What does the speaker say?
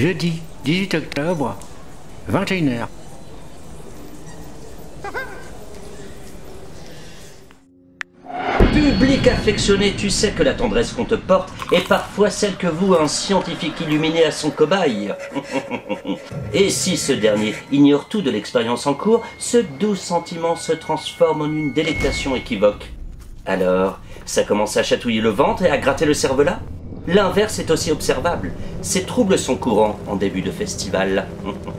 jeudi 18 octobre, 21h. Public affectionné, tu sais que la tendresse qu'on te porte est parfois celle que voue un scientifique illuminé à son cobaye. Et si ce dernier ignore tout de l'expérience en cours, ce doux sentiment se transforme en une délectation équivoque. Alors, ça commence à chatouiller le ventre et à gratter le cervelas? L'inverse est aussi observable. Ces troubles sont courants en début de festival.